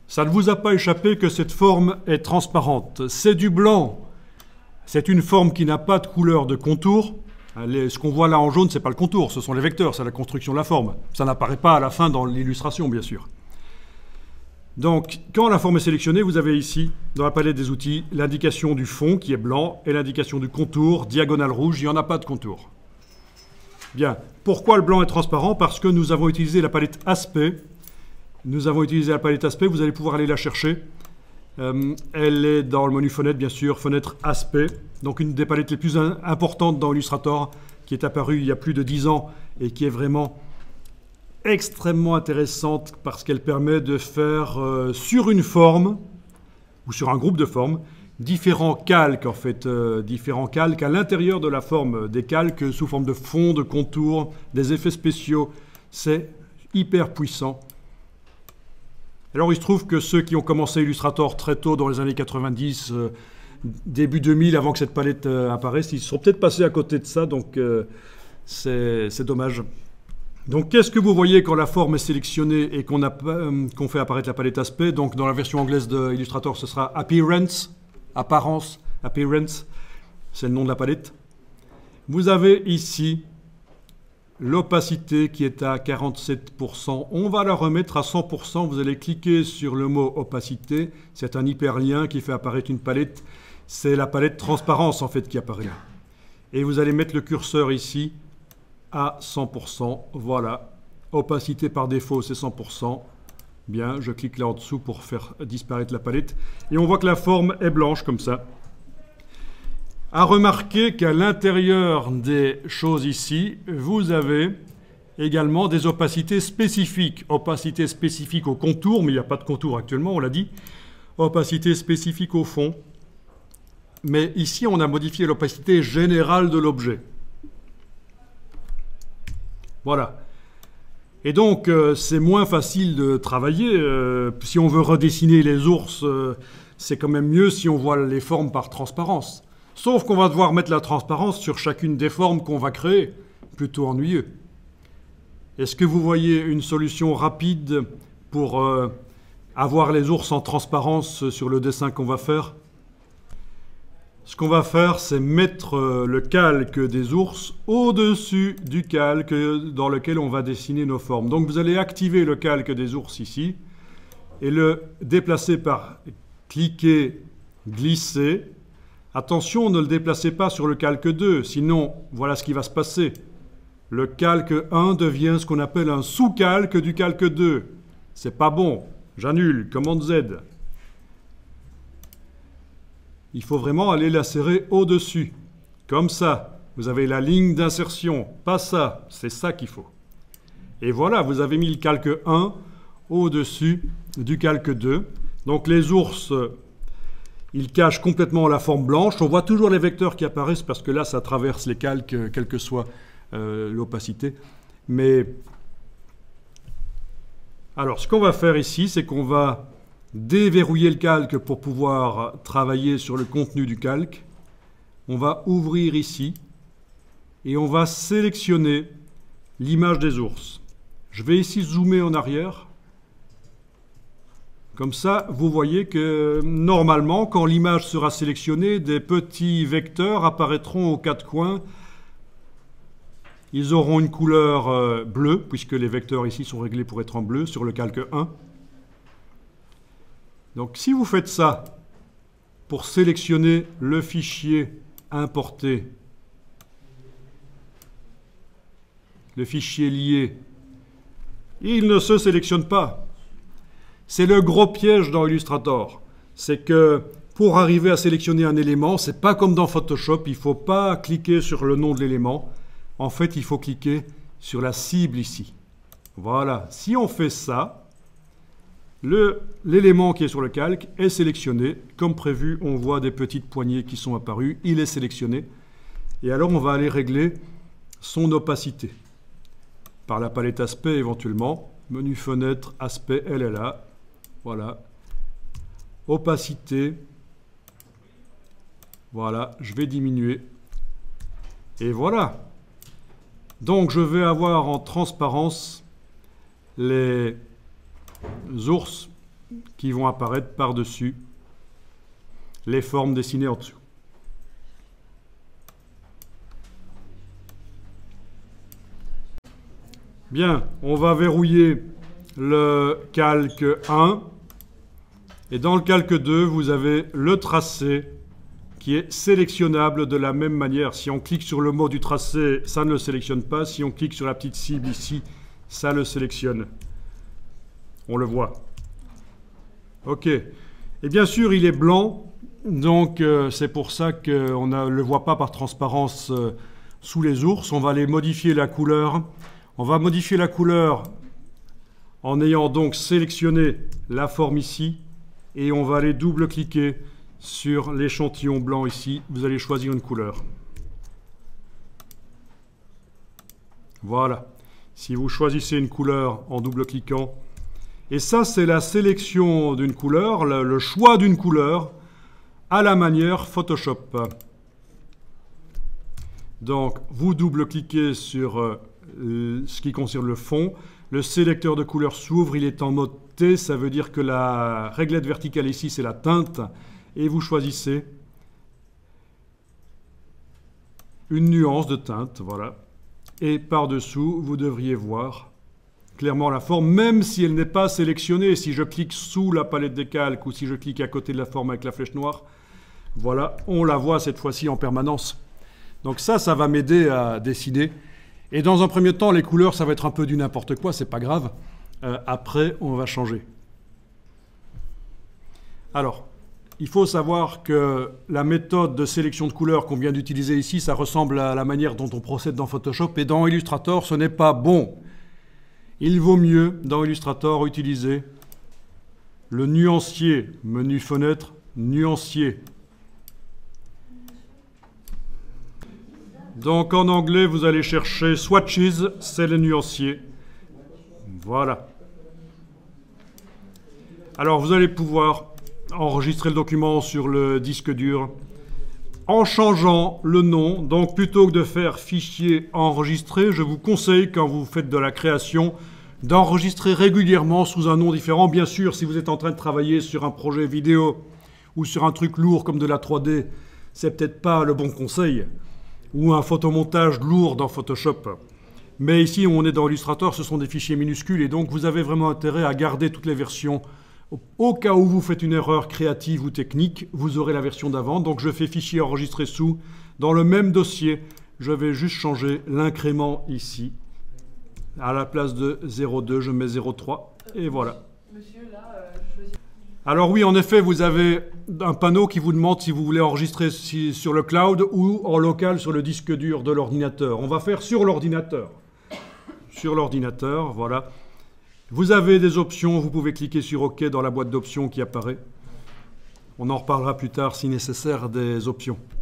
Ça ne vous a pas échappé que cette forme est transparente. C'est du blanc. C'est une forme qui n'a pas de couleur de contour. Ce qu'on voit là en jaune, ce n'est pas le contour, ce sont les vecteurs, c'est la construction de la forme. Ça n'apparaît pas à la fin dans l'illustration, bien sûr. Donc, quand la forme est sélectionnée, vous avez ici, dans la palette des outils, l'indication du fond qui est blanc et l'indication du contour, diagonale rouge, il n'y en a pas de contour. Bien. Pourquoi le blanc est transparent? Parce que nous avons utilisé la palette aspect. Nous avons utilisé la palette aspect, vous allez pouvoir aller la chercher. Elle est dans le menu fenêtre, bien sûr, fenêtre aspect. Donc une des palettes les plus importantes dans Illustrator, qui est apparue il y a plus de 10 ans et qui est vraiment extrêmement intéressante parce qu'elle permet de faire sur une forme ou sur un groupe de formes différents calques, en fait, différents calques à l'intérieur de la forme, des calques sous forme de fond, de contour, des effets spéciaux. C'est hyper puissant. Alors il se trouve que ceux qui ont commencé Illustrator très tôt dans les années 90, début 2000, avant que cette palette apparaisse, ils sont peut-être passés à côté de ça, donc c'est dommage. Donc qu'est-ce que vous voyez quand la forme est sélectionnée et qu'on fait apparaître la palette aspect? Donc dans la version anglaise de Illustrator, ce sera Appearance, apparence, Appearance, c'est le nom de la palette. Vous avez ici l'opacité qui est à 47%. On va la remettre à 100%. Vous allez cliquer sur le mot opacité. C'est un hyperlien qui fait apparaître une palette. C'est la palette transparence en fait qui apparaît là. Et vous allez mettre le curseur ici à 100%. Voilà. Opacité par défaut, c'est 100%. Bien, je clique là en dessous pour faire disparaître la palette. Et on voit que la forme est blanche comme ça. À remarquer qu'à l'intérieur des choses ici, vous avez également des opacités spécifiques. Opacité spécifique au contour, mais il n'y a pas de contour actuellement, on l'a dit. Opacité spécifique au fond. Mais ici, on a modifié l'opacité générale de l'objet. Voilà. Et donc, c'est moins facile de travailler. Si on veut redessiner les ours, c'est quand même mieux si on voit les formes par transparence. Sauf qu'on va devoir mettre la transparence sur chacune des formes qu'on va créer. Plutôt ennuyeux. Est-ce que vous voyez une solution rapide pour avoir les ours en transparence sur le dessin qu'on va faire? Ce qu'on va faire, c'est mettre le calque des ours au-dessus du calque dans lequel on va dessiner nos formes. Donc vous allez activer le calque des ours ici et le déplacer par cliquer, glisser. Attention, ne le déplacez pas sur le calque 2, sinon voilà ce qui va se passer. Le calque 1 devient ce qu'on appelle un sous-calque du calque 2. C'est pas bon. J'annule, commande Z. Il faut vraiment aller l'insérer au-dessus. Comme ça, vous avez la ligne d'insertion. Pas ça, c'est ça qu'il faut. Et voilà, vous avez mis le calque 1 au-dessus du calque 2. Donc les ours, ils cachent complètement la forme blanche. On voit toujours les vecteurs qui apparaissent parce que là, ça traverse les calques, quelle que soit l'opacité. Mais alors, ce qu'on va faire ici, c'est qu'on va déverrouiller le calque pour pouvoir travailler sur le contenu du calque. On va ouvrir ici et on va sélectionner l'image des ours. Je vais ici zoomer en arrière. Comme ça, vous voyez que normalement, quand l'image sera sélectionnée, des petits vecteurs apparaîtront aux quatre coins. Ils auront une couleur bleue, puisque les vecteurs ici sont réglés pour être en bleu sur le calque 1. Donc si vous faites ça pour sélectionner le fichier importé, le fichier lié, il ne se sélectionne pas. C'est le gros piège dans Illustrator. C'est que pour arriver à sélectionner un élément, ce n'est pas comme dans Photoshop, il ne faut pas cliquer sur le nom de l'élément. En fait, il faut cliquer sur la cible ici. Voilà. Si on fait ça, l'élément qui est sur le calque est sélectionné. Comme prévu, on voit des petites poignées qui sont apparues. Il est sélectionné. Et alors, on va aller régler son opacité. Par la palette aspect éventuellement. Menu fenêtre, aspect, elle est là. Voilà. Opacité. Voilà. Je vais diminuer. Et voilà. Donc, je vais avoir en transparence les ours qui vont apparaître par-dessus les formes dessinées en dessous. Bien, on va verrouiller le calque 1. Et dans le calque 2, vous avez le tracé qui est sélectionnable de la même manière. Si on clique sur le mot du tracé, ça ne le sélectionne pas. Si on clique sur la petite cible ici, ça le sélectionne. On le voit. OK. Et bien sûr, il est blanc. Donc, c'est pour ça qu'on ne le voit pas par transparence sous les ours. On va aller modifier la couleur. On va modifier la couleur en ayant donc sélectionné la forme ici. Et on va aller double-cliquer sur l'échantillon blanc ici. Vous allez choisir une couleur. Voilà. Si vous choisissez une couleur en double-cliquant, et ça c'est la sélection d'une couleur, le choix d'une couleur à la manière Photoshop. Donc vous double-cliquez sur ce qui concerne le fond. Le sélecteur de couleurs s'ouvre, il est en mode T, ça veut dire que la réglette verticale ici c'est la teinte, et vous choisissez une nuance de teinte, voilà. Et par-dessous, vous devriez voir clairement la forme, même si elle n'est pas sélectionnée. Si je clique sous la palette des calques ou si je clique à côté de la forme avec la flèche noire, voilà, on la voit cette fois-ci en permanence. Donc ça va m'aider à dessiner. Et dans un premier temps, les couleurs, ça va être un peu du n'importe quoi, c'est pas grave. Après, on va changer. Alors, il faut savoir que la méthode de sélection de couleurs qu'on vient d'utiliser ici, ça ressemble à la manière dont on procède dans Photoshop. Et dans Illustrator, ce n'est pas bon. Il vaut mieux, dans Illustrator, utiliser le nuancier, menu fenêtre, nuancier. Donc en anglais, vous allez chercher Swatches, c'est le nuancier. Voilà. Alors vous allez pouvoir enregistrer le document sur le disque dur en changeant le nom. Donc plutôt que de faire fichier enregistré, je vous conseille quand vous faites de la création d'enregistrer régulièrement sous un nom différent. Bien sûr, si vous êtes en train de travailler sur un projet vidéo ou sur un truc lourd comme de la 3D, c'est peut-être pas le bon conseil. Ou un photomontage lourd dans Photoshop. Mais ici, on est dans Illustrator, ce sont des fichiers minuscules et donc vous avez vraiment intérêt à garder toutes les versions. Au cas où vous faites une erreur créative ou technique, vous aurez la version d'avant. Donc je fais fichier enregistré sous. Dans le même dossier, je vais juste changer l'incrément ici. À la place de 0,2, je mets 0,3 et voilà. Monsieur, là, je choisis... Alors oui, en effet, vous avez un panneau qui vous demande si vous voulez enregistrer sur le cloud ou en local sur le disque dur de l'ordinateur. On va faire sur l'ordinateur. Sur l'ordinateur, voilà. Vous avez des options, vous pouvez cliquer sur OK dans la boîte d'options qui apparaît. On en reparlera plus tard si nécessaire des options.